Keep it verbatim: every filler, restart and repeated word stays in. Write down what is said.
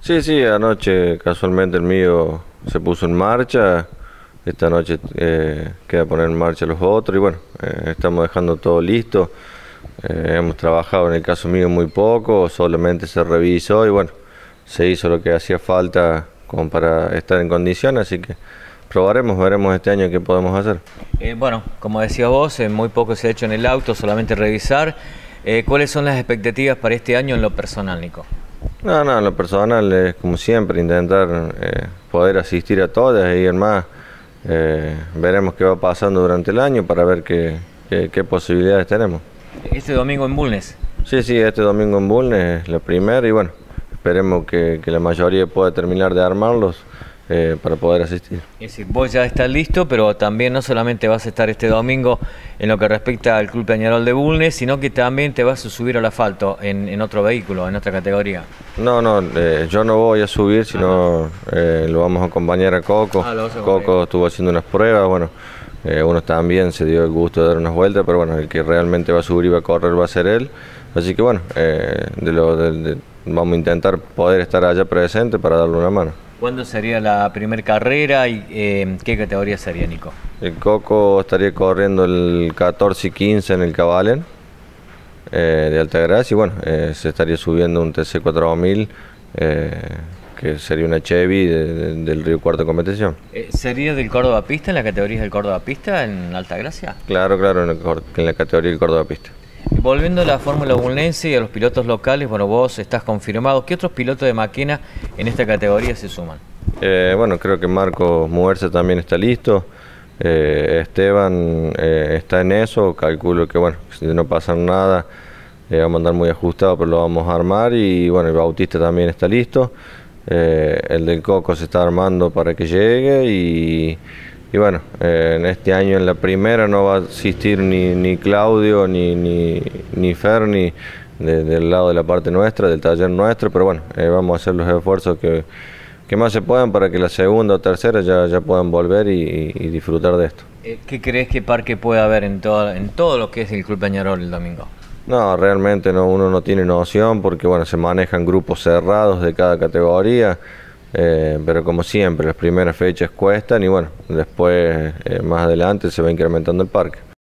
Sí, sí, anoche casualmente el mío se puso en marcha. Esta noche eh, queda poner en marcha los otros y bueno, eh, estamos dejando todo listo. Eh, hemos trabajado en el caso mío muy poco, solamente se revisó y bueno, se hizo lo que hacía falta como para estar en condiciones, así que probaremos, veremos este año qué podemos hacer. Eh, bueno, como decías vos, eh, muy poco se ha hecho en el auto, solamente revisar. Eh, ¿cuáles son las expectativas para este año en lo personal, Nico? No, no, en lo personal es como siempre intentar eh, poder asistir a todas y en más eh, veremos qué va pasando durante el año para ver qué, qué, qué posibilidades tenemos. Este domingo en Bulnes. Sí, sí, este domingo en Bulnes es la primera y bueno, esperemos que, que la mayoría pueda terminar de armarlos eh, para poder asistir. Es decir, vos ya estás listo, pero también no solamente vas a estar este domingo en lo que respecta al Club Peñarol de Bulnes, sino que también te vas a subir al asfalto en, en otro vehículo, en otra categoría. No, no, eh, yo no voy a subir, sino eh, lo vamos a acompañar a Coco. Ah, lo vas a Coco acompañar. estuvo haciendo unas pruebas, bueno, eh, uno también se dio el gusto de dar unas vueltas, pero bueno, el que realmente va a subir y va a correr va a ser él. Así que bueno, eh, de lo, de, de, vamos a intentar poder estar allá presente para darle una mano. ¿Cuándo sería la primera carrera y eh, qué categoría sería, Nico? El Coco estaría corriendo el catorce y quince en el Cabalen eh, de Altagracia y bueno, eh, se estaría subiendo un T C cuatro mil, eh, que sería una Chevy de, de, del Río Cuarto Competición. Eh, ¿Sería del Córdoba Pista, en la categoría del Córdoba Pista, en Altagracia? Claro, claro, en, el, en la categoría del Córdoba Pista. Volviendo a la Fórmula Bulnense y a los pilotos locales, bueno, vos estás confirmado. ¿Qué otros pilotos de máquina en esta categoría se suman? Eh, bueno, creo que Marcos Muerce también está listo. Eh, Esteban eh, está en eso. Calculo que, bueno, si no pasa nada, eh, vamos a andar muy ajustado, pero lo vamos a armar. Y bueno, el Bautista también está listo. Eh, el del Coco se está armando para que llegue. Y, y bueno, eh, en este año en la primera no va a asistir ni, ni Claudio, ni, ni, ni Fer, ni de, del lado de la parte nuestra, del taller nuestro. Pero bueno, eh, vamos a hacer los esfuerzos que que más se puedan para que la segunda o tercera ya, ya puedan volver y, y disfrutar de esto. ¿Qué crees que parque puede haber en todo, en todo lo que es el Club Peñarol el domingo? No, realmente no, uno no tiene noción porque bueno, se manejan grupos cerrados de cada categoría, eh, pero como siempre las primeras fechas cuestan y bueno, después eh, más adelante se va incrementando el parque.